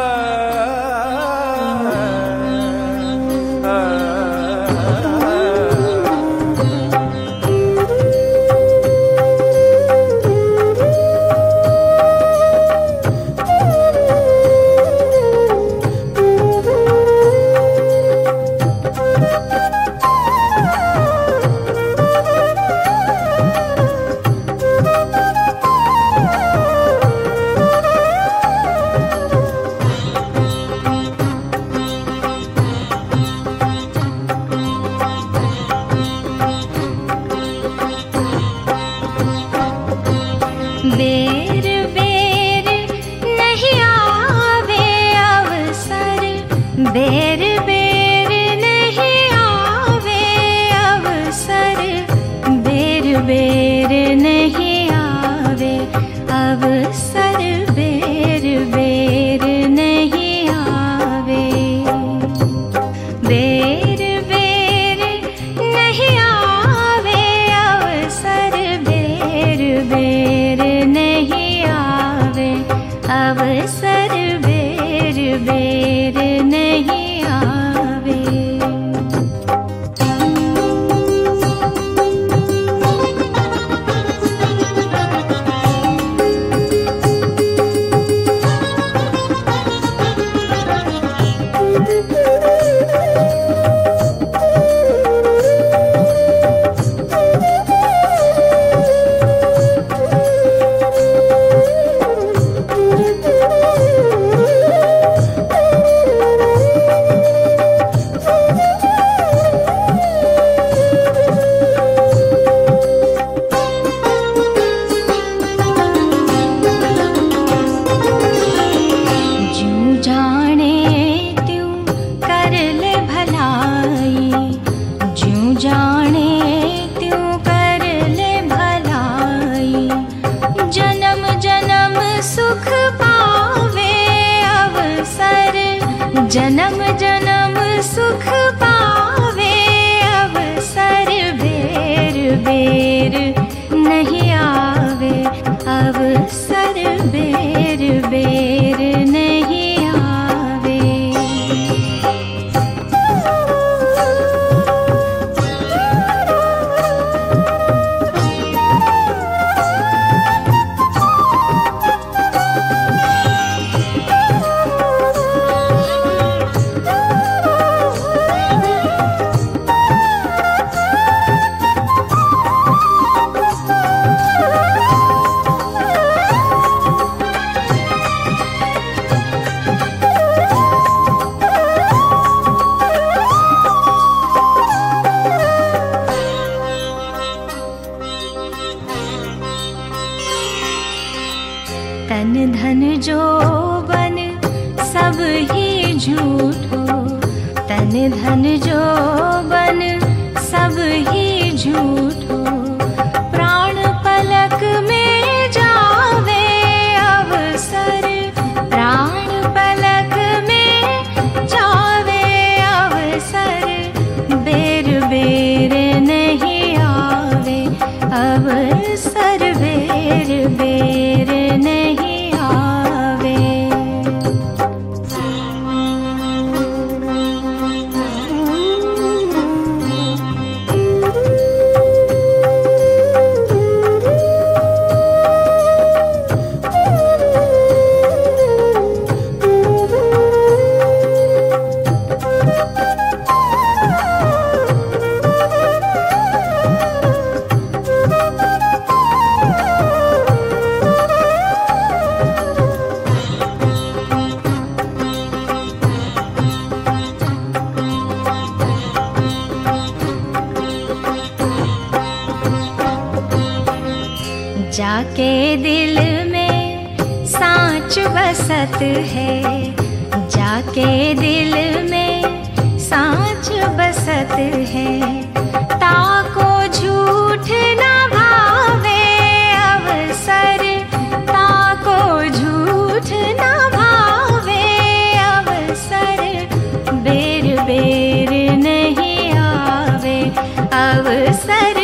बेर बेर नहीं आवे अवसर, बेर बेर नहीं आवे अवसर, बेर बेर नहीं आवे अवसर, बेर बेर नहीं आवे। बेर बेर नहीं आवे अवसर, बेर बेर नहीं आवे अवसर, बेर बेर नहीं आवे। जाने त्यों कर ले भलाई, जन्म जन्म सुख पावे अवसर, जन्म जन्म सुख पावे अवसर, बेर बेर नहीं आवे अवसर, बेर बेर नहीं आवे। तन धन जोबन सब ही झूठो, तन धन जोबन सब ही झूठो, प्राण पलक में जावे अवसर, प्राण पलक में जावे अवसर, बेर बेर नहीं आवे अवसर, बेर बेर नहीं आवे। जाके दिल में सांच बसत है, जाके दिल में सांच बसत है, ताको झूठ न भावे अवसर, ताको झूठ न भावे अवसर, बेर बेर नहीं आवे अवसर,